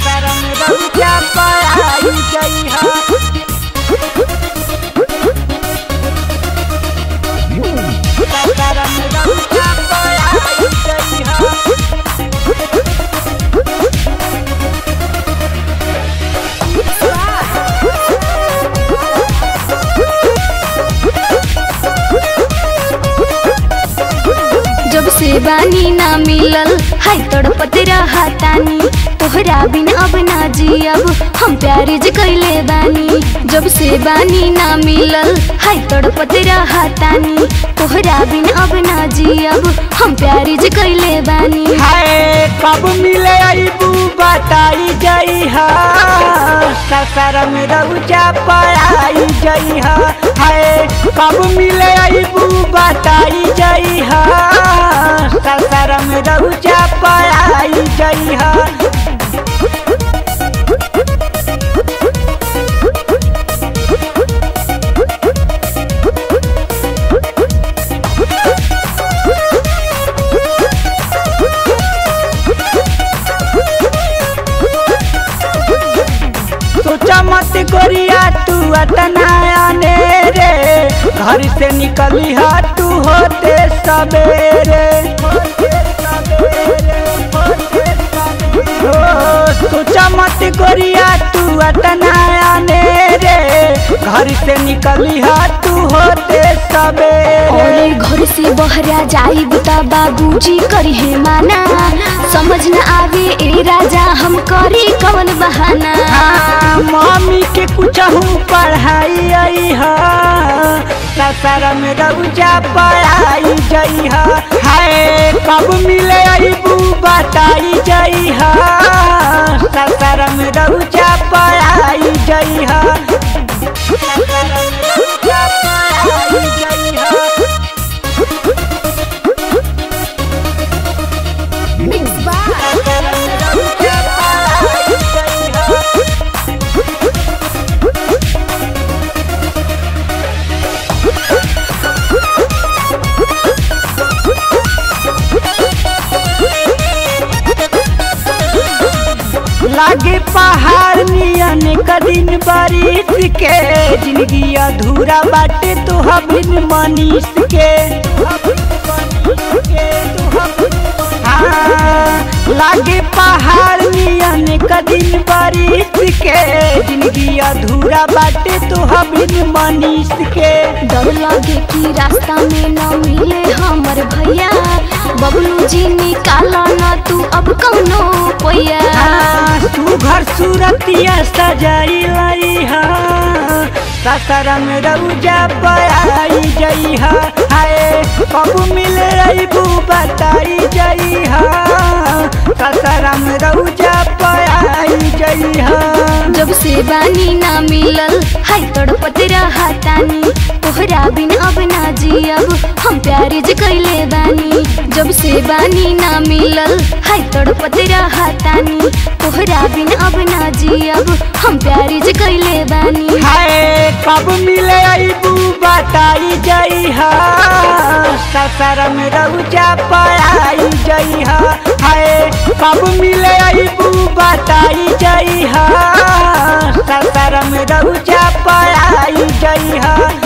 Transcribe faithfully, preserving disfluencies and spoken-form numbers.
सरम रउजा पढ़ाई जइहा सरम रउजा पढ़ाई जइहा जब से बानी ना मिलल हाय तड़पत रहतानी तोहरा बिन अब ना जियब हम प्यारे ज कैले बानी। जब से बानी ना मिलल हाय तड़पत रहतानी तोहरा बिन अब ना जियब हम प्यारे ज कैले बानी। हाय कब मिले आईबू बताई जइहा सरम रउजा पढ़ाई जइहा हाय कब मिले आईबू बताई जइहा सरम रउजा पढ़ाई जइहा सोचा मत गोरिया तू अतना आने रे घर से निकली हा तू होते सवेरे सोचा मत गोरिया तू अतना आने रे घर से निकली हा तू होते सवेरे। और घर से बहरा जाइब त बाबूजी करी है माना समझ न आवे ए राजा हम करी कौन बहाना। हाँ, मम्मी के कुछ हूँ पढ़ाई अइहा सरम रउजा पढ़ाई जइहा हाय कब मिले आईबू बताई जइहा सरम रउजा पढ़ाई जइहा सरम रउजा पढ़ाई जइहा लागे पहाड़ नियन कदिन बारिश के जिंदगी अधूरा बाटे तो बिन मनीष के। हाँ, लागे पहाड़ नियन कदिन बारिश के जिंदगी अधूरा बाटे तो बिन मनीष के। डर लगे कि रास्ता में न मिले हमर भैया बबलू जी निकाला न तू अब कौनो पैया। तू घर सूरतिया सजाई लइहा सरम रउजा पढ़ाई जइहा हाय कब मिले आईबू बताई जइहा सरम रउजा पढ़ाई जइहा। जब से बानी ना मिलल हाय तड़पत रहतानी तोहरा बिन अब ना जियब हम प्यारे ज कैले बानी। जब से बानी ना मिलल हाय तड़पत रहतानी तोहरा बिन अब ना जियब हम प्यारे ज कैले बानी। हाय कब मिले आईबू बताई जइहा सरम रउजा पढ़ाई जइहा हाय कब मिले आईबू बताई जइहा सरम रउजा पढ़ाई जइहा।